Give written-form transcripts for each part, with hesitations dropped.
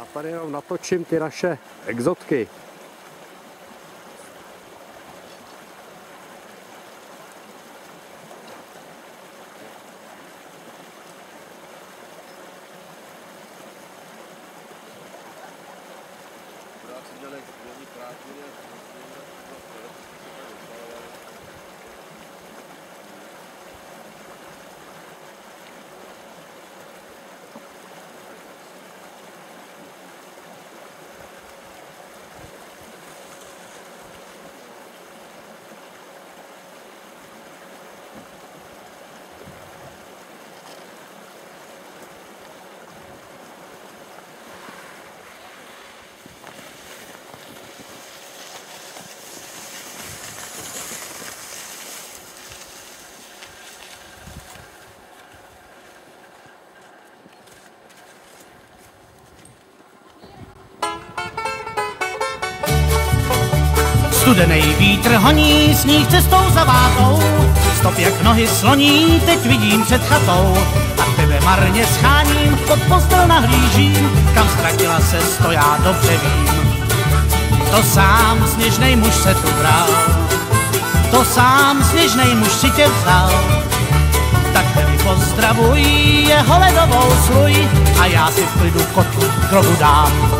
Já tady jenom natočím ty naše exotky. Studenej vítr honí sníh cestou zavátou, stop jak nohy sloní, teď vidím před chatou. A tebe marně scháním, pod postel nahlížím, kam ztratila ses, to já dobře vím. To sám sněžnej muž se tu bral, to sám sněžnej muž si tě vzal. Tak tedy pozdravuj jeho ledovou sluj a já si v klidu kotvu k rohu dám.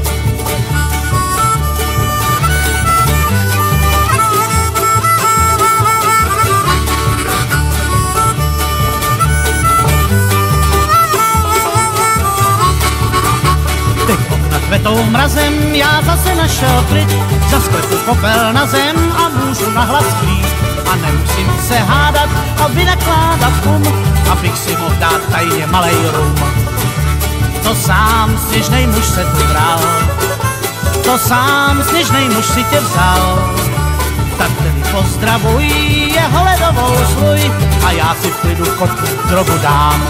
Kvetou mrazem já zase našel klid, zasklepu popel na zem a můžu nahlas klíst. A nemusím se hádat a vynakládat abych si mohl dát tajně malej rum. To sám sněžnej muž se tu bral, to sám sněžnej muž si tě vzal. Tak tedy pozdravuj jeho ledovou sluj a já si v klidu kotvu k rohu dám.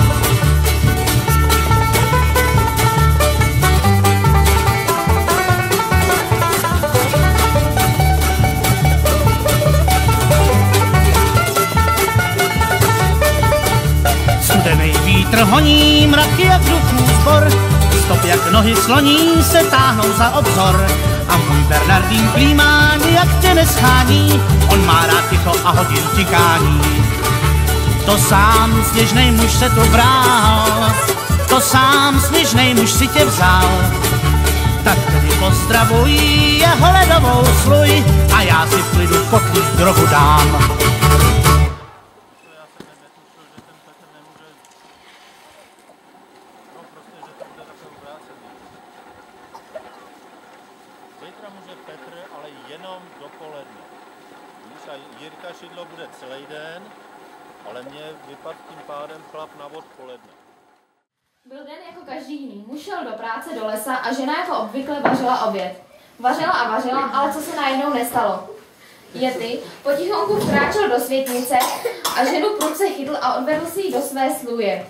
Studenej vítr honí mraky jak duchů zbor, stop jak nohy sloní se táhnou za obzor. A můj Bernardín klímán jak tě neschání, on má rád ticho a hodin tikání. To sám sněžnej muž se tu bral, to sám sněžnej muž si tě vzal. Tak tedy pozdravuj jeho ledovou sluj a já si v klidu kotvu k rohu dám. Zítra může Petr, ale jenom dopoledne. Víš, a Jirka Šidlo bude celý den, ale mě vypadl tím pádem chlap na odpoledne. Byl den jako každý jiný. Muž šel do práce do lesa a žena jako obvykle vařila oběd. Vařila a vařila, ale co se najednou nestalo? Yeti potichonku vkráčel do světnice a ženu prudce chytl a odvedl si ji do své sluje.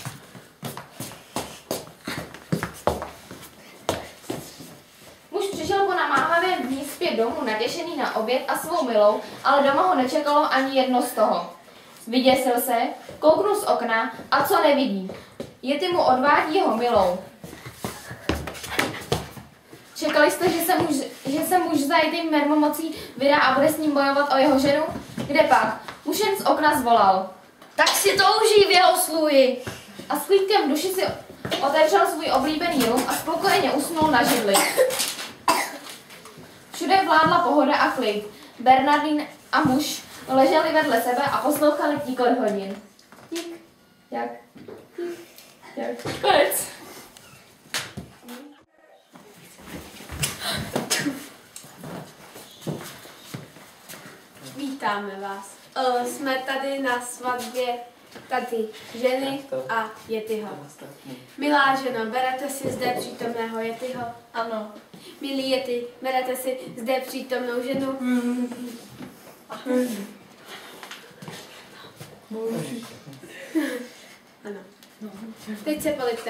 Přišel po namáhavém dní zpět domů natěšený na oběd a svou milou, ale doma ho nečekalo ani jedno z toho. Vyděsil se, kouknul z okna a co nevidí? Yeti mu odvádí jeho milou. Čekali jste, že se muž za Yetim mermomocí vydá a bude s ním bojovat o jeho ženu? Kde pak? Muž jen z okna zvolal. Tak si to užij v jeho sluji. A s klídkem v duši si otevřel svůj oblíbený rum a spokojeně usnul na židli. Všude vládla pohoda a klid. Bernardín a muž leželi vedle sebe a poslouchali tíkot hodin. Tík, jak, tík, jak. Konec. Vítáme vás. Jsme tady na svatbě tady ženy a Yetiho. Milá ženo, berete si zde přítomného Yetiho? Ano. Milý Yeti, berete si zde přítomnou ženu? Ano. Teď se polibte.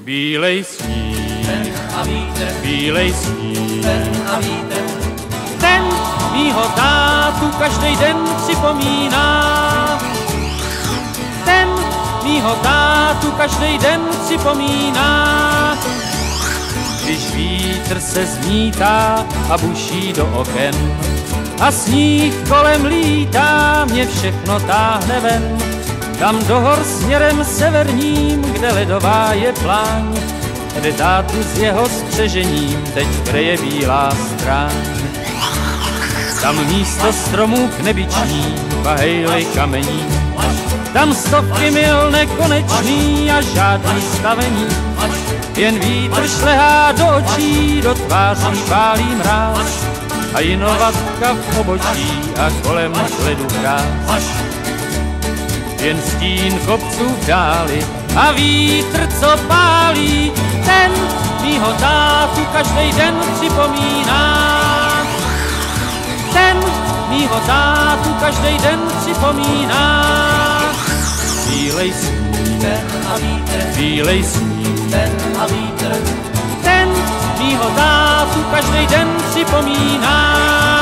Bílej sníh, bílej sníh, ten mýho tátu každej den připomíná. Ten mýho tátu každej den připomíná. Když vítr se zmítá a buší do oken a sníh kolem lítá, mě všechno táhne ven. Tam do hor směrem severním, kde ledová je pláň, kde tátu s jeho spřežením teď kryje bílá stráň. Tam místo stromů k nebiční, bahejly kamení, tam stovky mil nekonečný a žádný stavení. Jen vítr šlehá do očí, do tváří pálí mráz a jinovatka v obočí a kolem ledu hráz. Jen stín kopců v dáli a vítr, co pálí, ten mýho tátu každej den připomíná. Ten mýho tátu každej den připomíná. Bílej sníh, bílej sníh, ten mýho tátu každej den připomíná.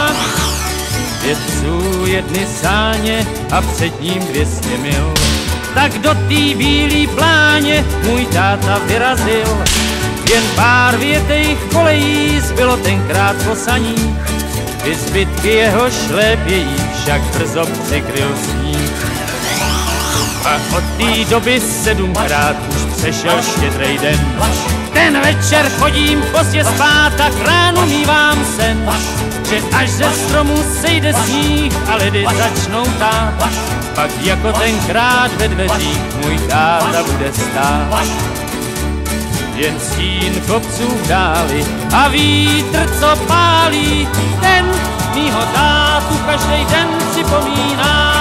Vědců jedny sáně a před ním 200 mil, tak do tý bílý pláně můj táta vyrazil. Jen pár větejch kolejí zbylo tenkrát po saních, i zbytky jeho šlépějí však brzo přikryl sníh. A od té doby 7krát už přešel štědrej den. Ten večer chodím pozdě spát a k ránu mívám sen, že až ze stromu sejde sníh a ledy začnou tát, pak jako tenkrát ve dveřích můj táta bude stát. Jen stín kopců v dáli a vítr, co pálí, ten mýho tátu každej den připomíná.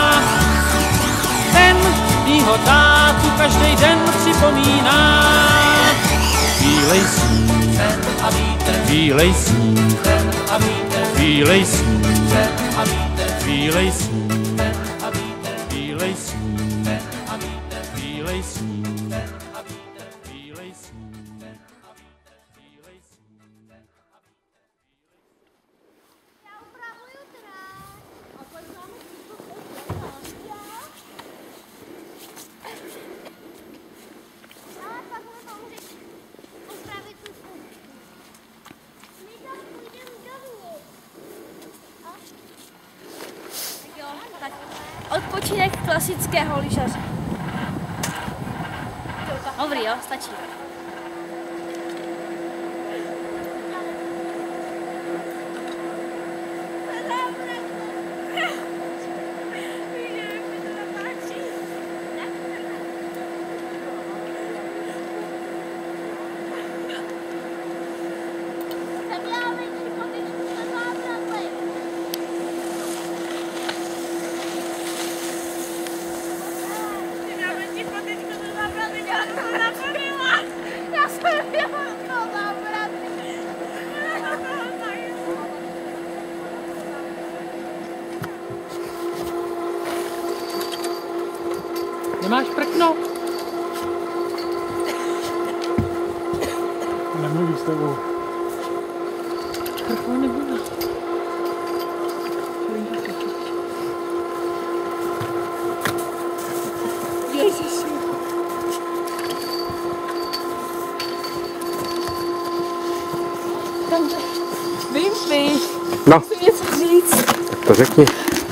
Ten mýho tátu každej den připomíná. Bílej sníh, bílej sníh, bílej sníh, bílej sníh, bílej sníh, bílej sníh. Odpočinek klasického lyžaře. Dobrý, jo, stačí. Nemáš prkno? Nemluví s tebou. Prkno nebude. Ježiši. Vím, no. chci něco říct. To řekni.